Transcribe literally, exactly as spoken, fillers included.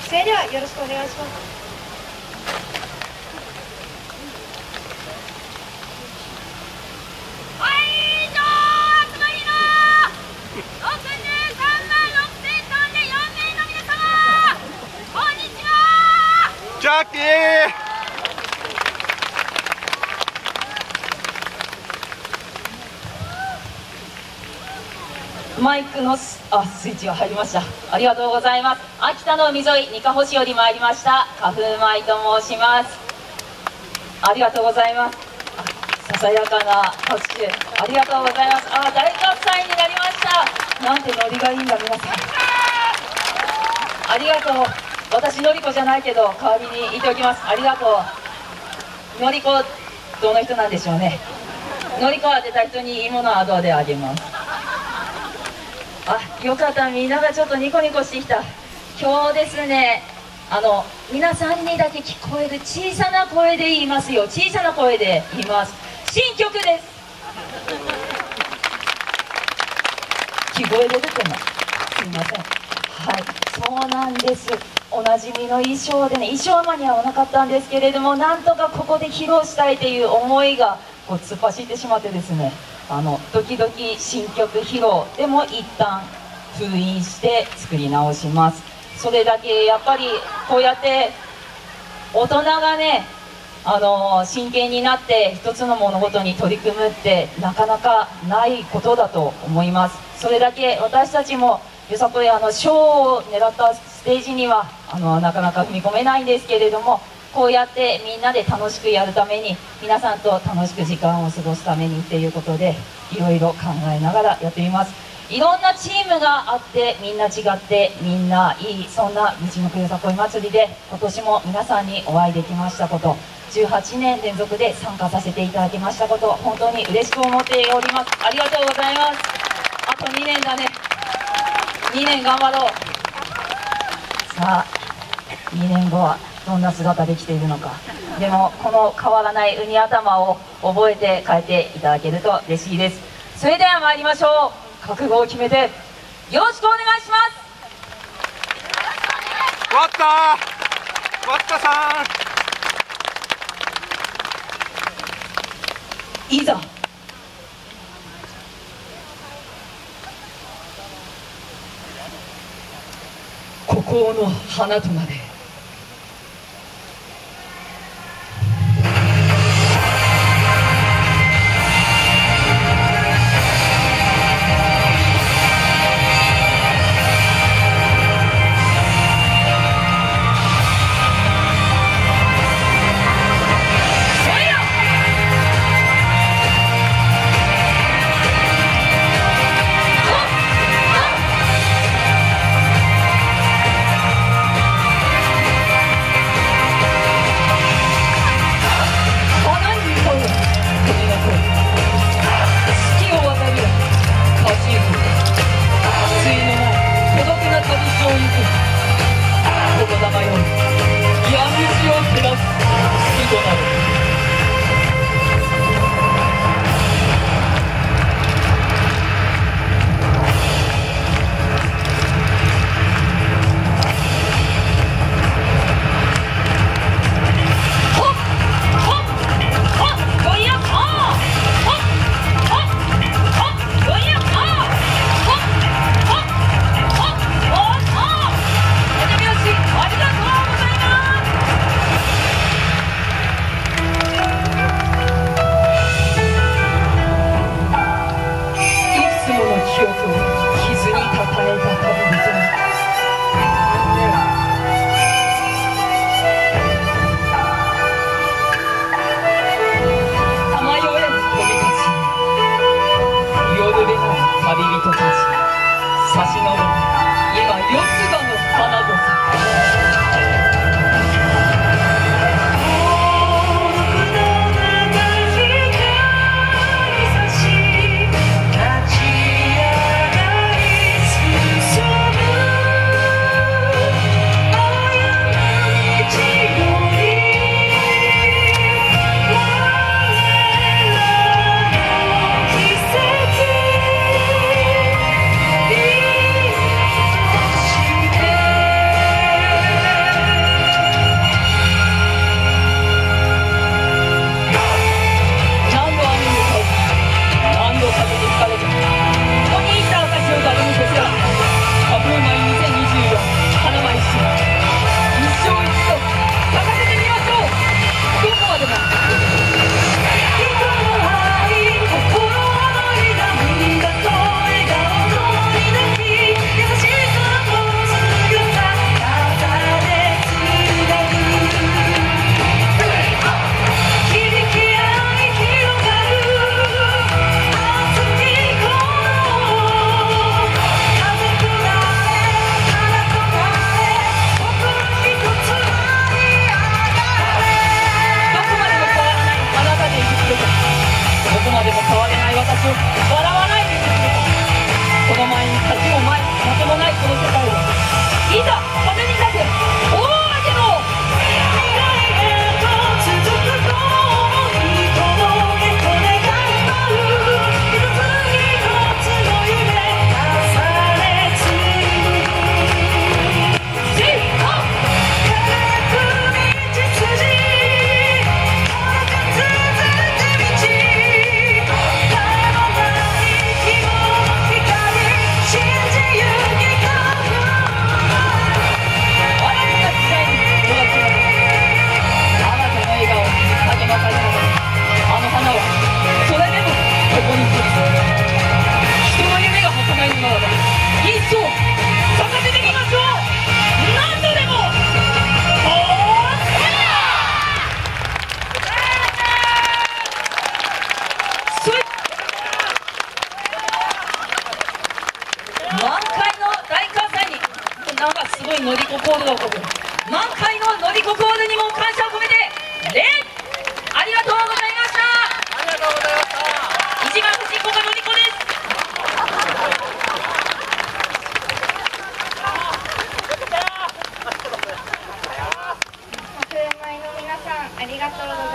それではよろしくお願いします。 ジャッキーマイクのスあスイッチが入りました。ありがとうございます。秋田の海沿いにかほ市より参りました花風舞と申します。ありがとうございます。ささやかな拍手ありがとうございます。あ大喝采になりました。なんてノリがいいんだ皆さん、ありがとう。私のりこじゃないけど代わりに言っておきます。ありがとう。のりこどの人なんでしょうね。のりこ当てた人にいいものは後であげます。あよかった、みんながちょっとニコニコしてきた。今日ですね、あの皆さんにだけ聞こえる小さな声で言いますよ。小さな声で言います。新曲です。聞こえてるかな、すいません。はいそうなんです。おなじみの衣装でね、衣装は間に合わなかったんですけれども、なんとかここで披露したいという思いがこう突っ走ってしまってですね、あの時々新曲披露でも一旦封印して作り直します。それだけやっぱりこうやって大人がね、あの真剣になって一つの物事に取り組むってなかなかないことだと思います。それだけ私たちもよさこいあの賞を狙ったステージにはあのなかなか踏み込めないんですけれども、こうやってみんなで楽しくやるために、皆さんと楽しく時間を過ごすためにっていうことでいろいろ考えながらやってみます。いろんなチームがあってみんな違ってみんないい、そんなみちのくよさこい祭りで今年も皆さんにお会いできましたこと、じゅうはちねん連続で参加させていただきましたこと、本当に嬉しく思っております。ありがとうございます。あとにねんだね、にねん頑張ろう。さあにねんごはどんな姿できているのか。でもこの変わらないウニ頭を覚えて帰っていただけると嬉しいです。それでは参りましょう。覚悟を決めてよろしくお願いします。 わったわったさんいざ孤高の花とまで。 いのりこコールが起こる。満開ののりこコールにも感謝を込めて